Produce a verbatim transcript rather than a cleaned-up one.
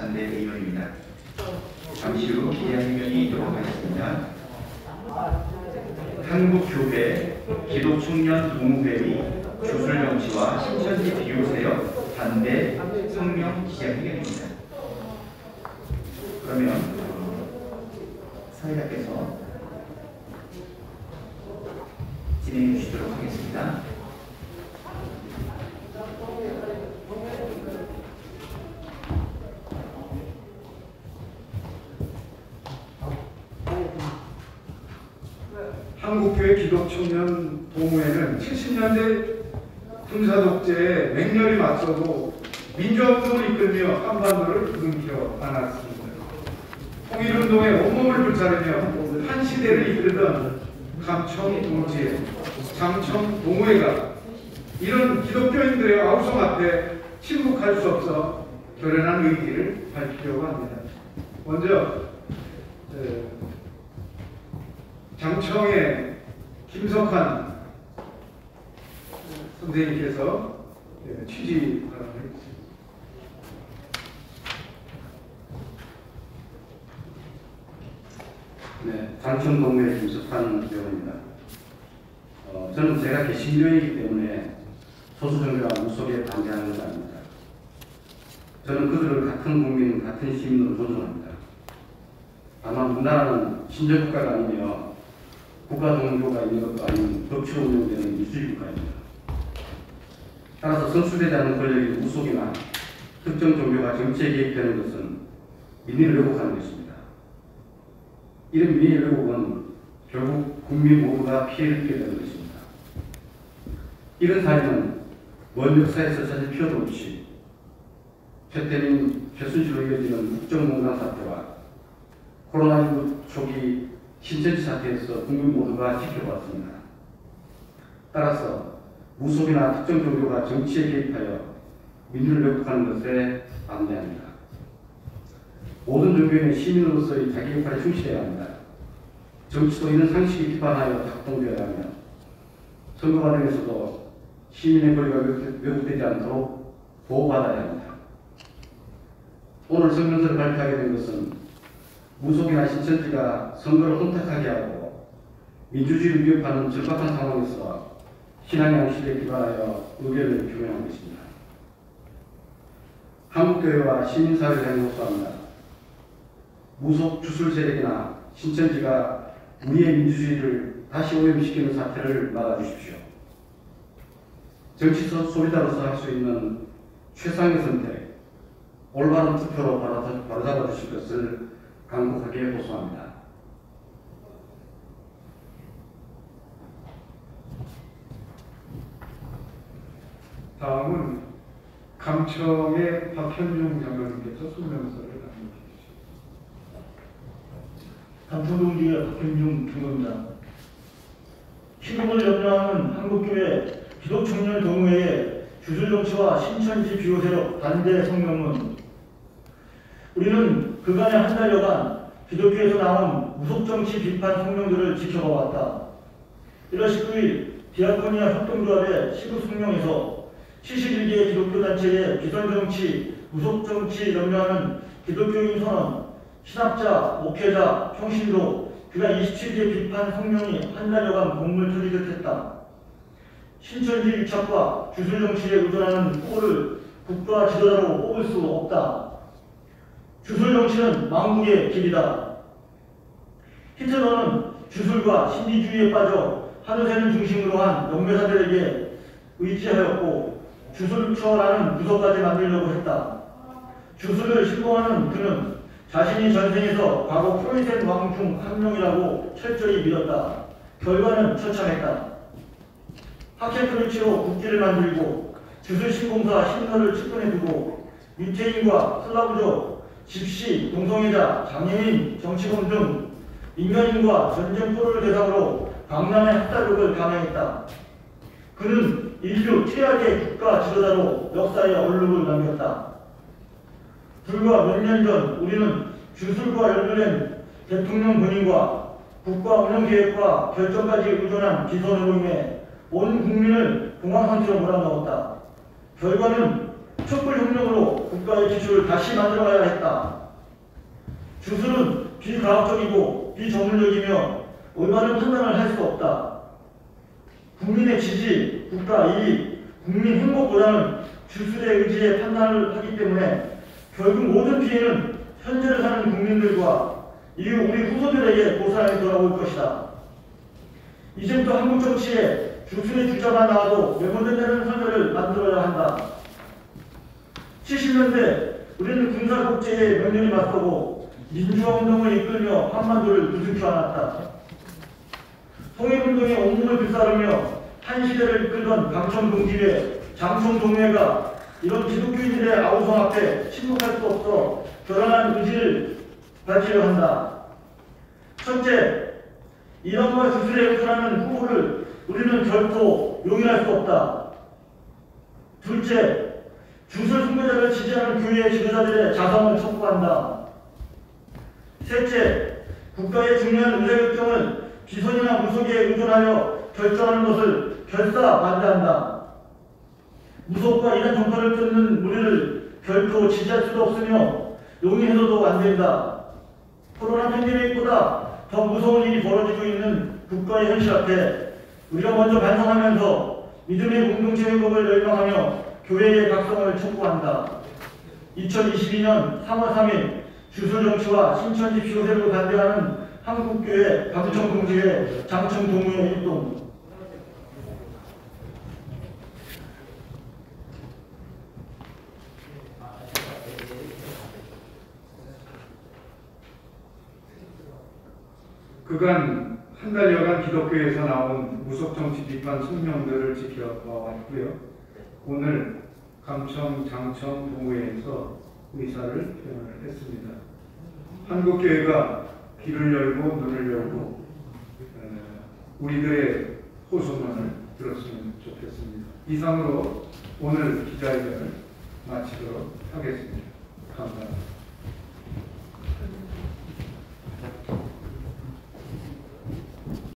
반대 의원입니다. 잠시 후 기자회견이 있도록 하겠습니다. 한국교회 기독청년동호회의 주술정치와 신천지 비유세력 반대 성명 기자회견입니다. 그러면 사회자께서 진행해 주시도록 하겠습니다. 한국교회 기독청년동호회는 칠십 년대 군사독재에 맹렬히 맞서고 민주화운동을 이끌며 한반도를 부둥켜 안았습니다. 통일운동에 온몸을 불사르며 한 시대를 이끌던 감청동지회, 장청동호회가 이런 기독교인들의 아우성 앞에 침묵할 수 없어 결연한 의지를 밝히려고 합니다. 먼저 장청의 김석환 선생님께서 취지 발언을 해주십니다. 네, 장청동호회 김석환 의원입니다. 어, 저는 제가 개신교이기 때문에 소수정교와 무속에 반대하는 것은 아닙니다. 저는 그들을 같은 국민, 같은 시민으로 존중합니다. 다만 우리나라는 신정국가가 아니며 국가 동조가 있는 것도 아닌 법치로 운영되는 민주주의 국가입니다. 따라서 선출되지 않은 권력이 무속이나 특정 종교가 정치에 개입되는 것은 민의를 왜곡하는 것입니다. 이런 민의 왜곡은 결국 국민 모두가 피해를 입게 되는 것입니다. 이런 사례는 먼 역사에서 사실 필요도 없이 최태민, 최순실로 이어지는 국정농단 사태와 코로나십구 초기 신천지 사태에서 국민 모두가 지켜보았습니다. 따라서 무속이나 특정 종교가 정치에 개입하여 민주를 왜곡하는 것에 반대합니다. 모든 종교인은 시민으로서의 자기 역할에 충실해야 합니다. 정치도 이런 상식이 기반하여 작동되어야 하며 선거 과정에서도 시민의 권리가 왜곡되지 않도록 보호받아야 합니다. 오늘 성명서를 발표하게 된 것은 무속이나 신천지가 선거를 혼탁하게 하고 민주주의를 위협하는 절박한 상황에서 신앙의 양식에 기반하여 의견을 표명한 것입니다. 한국교회와 시민사회를 행복소합니다. 무속 주술 세력이나 신천지가 우리의 민주주의를 다시 오염시키는 사태를 막아주십시오. 정치 소비자로서 할 수 있는 최상의 선택, 올바른 투표로 바로잡아 주실 것을 간곡하게 호소합니다. 다음은 감청의 박현중 장관님께서 설명서를 남겨주십시오. 감청동지의 박현중 장관입니다. 희롱을 염려하는 한국교회 기독청년동호회의 주술정치와 신천지 비호세력 반대 성명은 우리는 그간의 한 달여간 기독교에서 나온 무속정치 비판 성명들을 지켜봐왔다. 일월 십구일 디아코니아 협동조합의 시국 성명에서 칠십일 개 기독교단체의 비선정치, 무속정치 염려하는 기독교인 선언, 신학자, 목회자, 평신도 그간 이십칠 개 비판 성명이 한 달여간 공물 터지듯 했다. 신천지 유착과 주술정치에 의존하는 후보를 국가 지도자로 뽑을 수 없다. 주술정치는 망국의 길이다. 히틀러는 주술과 신비주의에 빠져 하늘새를 중심으로 한 영배사들에게 의지하였고 주술처라는 부서까지 만들려고 했다. 주술을 신봉하는 그는 자신이 전생에서 과거 프로이센 왕 중 한 명이라고 철저히 믿었다. 결과는 처참했다. 하켄크루치로 국기를 만들고 주술 신공사 신너를 측근해두고 유태인과 슬라브족, 집시, 동성애자, 장애인, 정치범 등 인간인과 전쟁 포로를 대상으로 강남의 학살력을 감행했다. 그는 인류 최악의 국가 지도자로 역사에 얼룩을 남겼다. 불과 몇 년 전 우리는 주술과 연결된 대통령 본인과 국가 운영계획과 결정까지 의존한 비선으로 인해 온 국민을 공황 상태로 몰아넣었다. 결과는 촛불혁명으로 국가의 기초를 다시 만들어가야 했다. 주술은 비과학적이고 비전문적이며 올바른 판단을 할 수 없다. 국민의 지지, 국가 이익, 국민 행복보다는 주술의 의지에 판단을 하기 때문에 결국 모든 피해는 현재를 사는 국민들과 이후 우리 후손들에게 고스란히 돌아올 것이다. 이제부터 한국 정치에 주술의 주자가 나와도 매몰된다는 선언을 만들어야 한다. 칠십 년대 우리는 군사독재에 명렬히 맞서고 민주화운동을 이끌며 한반도를 부둥켜 안았다. 통일운동에 온몸을 불사르며 한 시대를 이끌던 강천동지회, 장천동회가 이런 기독교인들의 아우성 앞에 침묵할 수 없어 결연한 의지를 밝히려 한다. 첫째, 이런과 주술에 의존하는 후보를 우리는 결코 용인할 수 없다. 둘째, 주술 숭배자를 지지하는 교회의 지도자들의 자성을 촉구한다. 셋째, 국가의 중요한 의사결정을 비선이나 무속에 의존하여 결정하는 것을 결사 반대한다. 무속과 이단 정파를 끊는 우리를 결코 지지할 수도 없으며 용인해서도 안 된다. 코로나 팬데믹보다 더 무서운 일이 벌어지고 있는 국가의 현실 앞에 우리가 먼저 반성하면서 믿음의 공동체 회복을 열망하며 교회의 각성을 촉구한다. 이천이십이 년 삼월 삼일 주술정치와 신천지 피요새를 반대하는 한국교회 강천동지회 장천동회 일동. 그간 한 달여간 기독교에서 나온 무속정치 비판 성명들을 지켜봐왔고요. 오늘 감천 장천 동호회에서 의사를 표현을 했습니다. 한국교회가 귀를 열고 눈을 열고 우리들의 호소문을 들었으면 좋겠습니다. 이상으로 오늘 기자회견을 마치도록 하겠습니다. 감사합니다.